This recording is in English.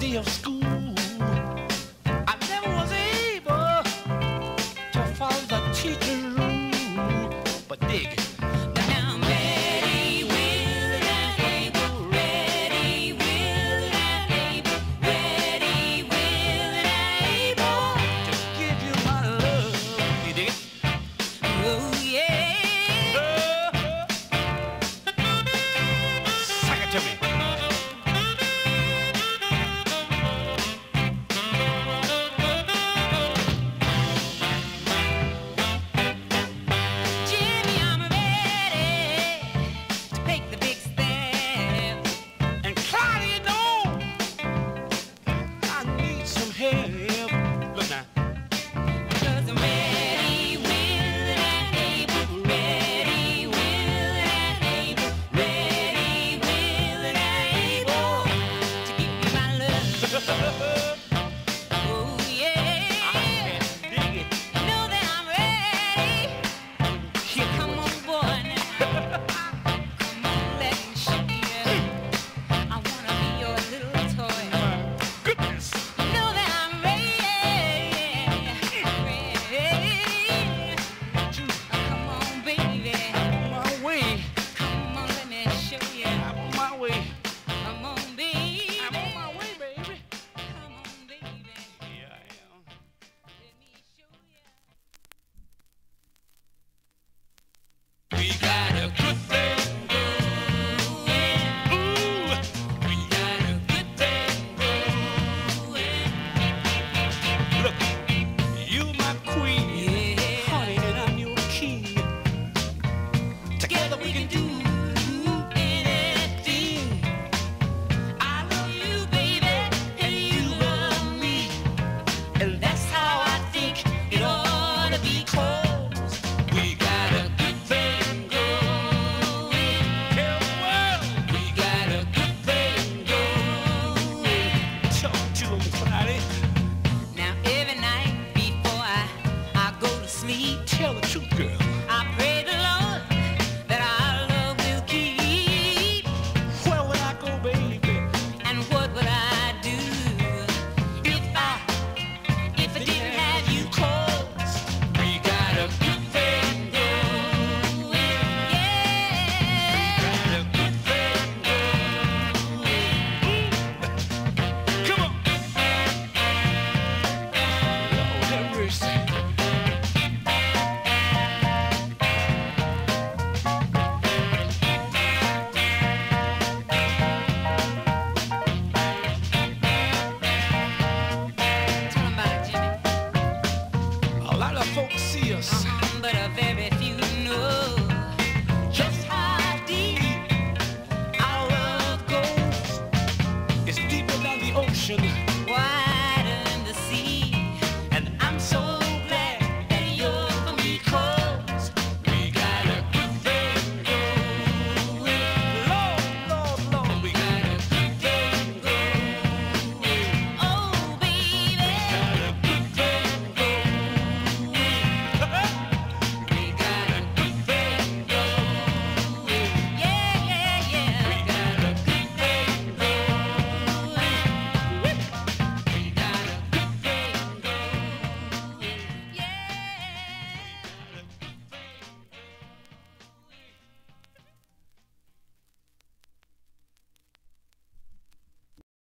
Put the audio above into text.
day of school, I never was able to follow the teacher's rule. But dig it. Now I'm ready, willing, and able. Ready, willing, and able. Ready, willing, and able to give you my love. You dig it? Oh yeah. Suck it to me. Tell the truth, girl.